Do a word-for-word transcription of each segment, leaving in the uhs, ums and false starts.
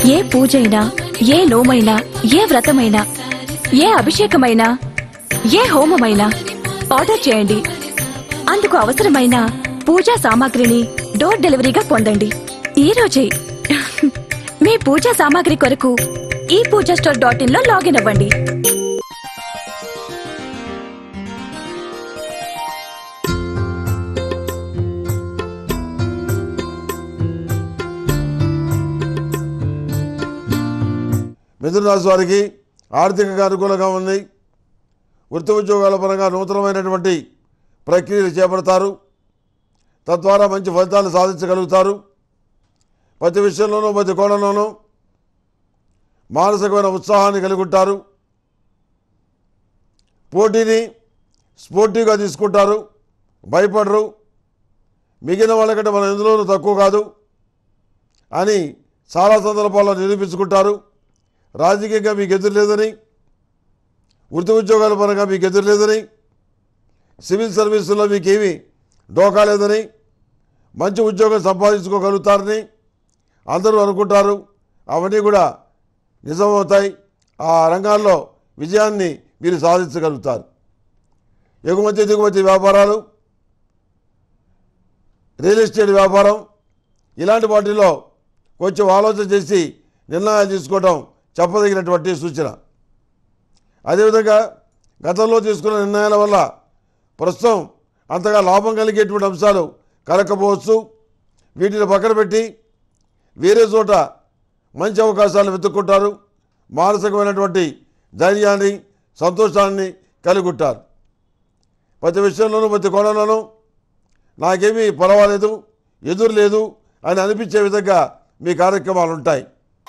ఏ పూజైనా, ఏ నోమైనా, ఏ వ్రతమైనా, ఏ అభిషేకమైనా, ఏ హోమమైనా ఆర్డర్ చేయండి. అందుకు అవసరమైన పూజా సామాగ్రిని డోర్ డెలివరీగా పొందండి. ఈ రోజే మీ పూజా సామాగ్రి కొరకు ఈ పూజా స్టోర్ డాట్ ఇన్ లో లాగిన్ అవ్వండి. మిథున రాశి వారికి ఆర్థికంగా అనుకూలంగా ఉంది. వృత్తి ఉద్యోగాల పరంగా నూతనమైనటువంటి ప్రక్రియలు చేపడతారు. తద్వారా మంచి ఫలితాలు సాధించగలుగుతారు. ప్రతి విషయంలోనూ ప్రతి కోణంలోనూ మానసికమైన ఉత్సాహాన్ని కలిగి ఉంటారు. పోటీని స్పోర్టివ్గా తీసుకుంటారు. భయపడరు. మిగిలిన వాళ్ళకంటే మనం ఎందులోనూ తక్కువ కాదు అని చాలా సందర్భాల్లో నిరూపించుకుంటారు. రాజకీయంగా మీకు ఎదురు లేదని, వృత్తి ఉద్యోగాల పరంగా మీకు ఎదురు లేదని, సివిల్ సర్వీసుల్లో మీకేమీ డోకా లేదని, మంచి ఉద్యోగం సంపాదించుకోగలుగుతారని అందరూ అనుకుంటారు. అవన్నీ కూడా నిజమవుతాయి. ఆ రంగాల్లో విజయాన్ని మీరు సాధించగలుగుతారు. ఎగుమతి దిగుమతి వ్యాపారాలు, రియల్ ఎస్టేట్ వ్యాపారం, ఇలాంటి వాటిలో కొంచెం ఆలోచన చేసి నిర్ణయాలు తీసుకోవడం చెప్పదగినటువంటి సూచన. అదేవిధంగా గతంలో తీసుకున్న నిర్ణయాల వల్ల ప్రస్తుతం అంతగా లాభం కలిగేటువంటి అంశాలు కలగకపోవచ్చు. వీటిని పక్కన పెట్టి వేరే చోట మంచి అవకాశాలు వెతుక్కుంటారు. మానసికమైనటువంటి ధైర్యాన్ని, సంతోషాన్ని కలిగి ఉంటారు. ప్రతి విషయంలోనూ ప్రతి కోణంలోనూ నాకేమీ పర్వాలేదు, ఎదురు లేదు అని అనిపించే విధంగా మీ కార్యక్రమాలు ఉంటాయి.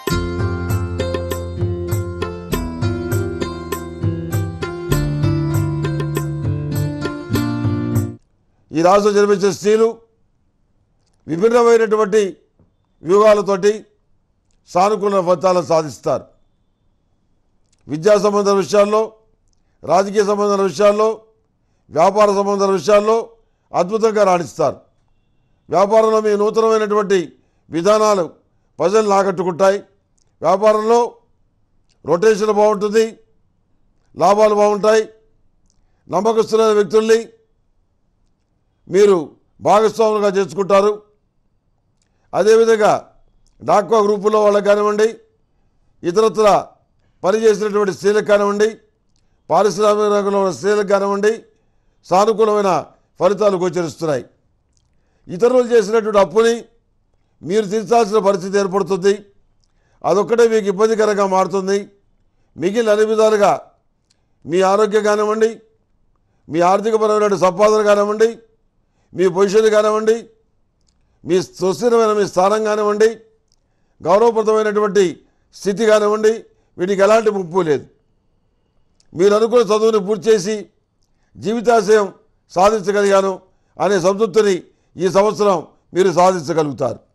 ఈ రాశిలో జన్మించే స్త్రీలు విభిన్నమైనటువంటి వ్యూహాలతోటి సానుకూల ఫలితాలను సాధిస్తారు. విద్యా సంబంధ విషయాల్లో, రాజకీయ సంబంధాల విషయాల్లో, వ్యాపార సంబంధాల విషయాల్లో అద్భుతంగా రాణిస్తారు. వ్యాపారంలో మీ నూతనమైనటువంటి విధానాలు ప్రజలను ఆకట్టుకుంటాయి. వ్యాపారంలో రొటేషన్ బాగుంటుంది, లాభాలు బాగుంటాయి. నమ్మకస్తులైన వ్యక్తుల్ని మీరు భాగస్వాములుగా చేసుకుంటారు. అదేవిధంగా డాక్వా గ్రూపులో వాళ్ళకి కానివ్వండి, ఇతరత్ర పనిచేసినటువంటి స్త్రీలకు కానివ్వండి, పారిశ్రామిక రంగంలో ఉన్న స్త్రీలకు కానివ్వండి సానుకూలమైన ఫలితాలు గోచరిస్తున్నాయి. ఇతరులు చేసినటువంటి అప్పుని మీరు తీర్చాల్సిన పరిస్థితి ఏర్పడుతుంది. అదొక్కటే మీకు ఇబ్బందికరంగా మారుతుంది. మిగిలిన అన్ని విధాలుగా మీ ఆరోగ్యం కానివ్వండి, మీ ఆర్థికపరమైన సంపాదన కానివ్వండి, మీ పొజిషన్ కానివ్వండి, మీ సుస్థిరమైన మీ స్థానం కానివ్వండి, గౌరవప్రదమైనటువంటి స్థితి కానివ్వండి, వీటికి ఎలాంటి ముప్పు లేదు. మీరు అనుకున్న చదువుని పూర్తి చేసి జీవితాశయం సాధించగలిగాను అనే సంతృప్తిని ఈ సంవత్సరం మీరు సాధించగలుగుతారు.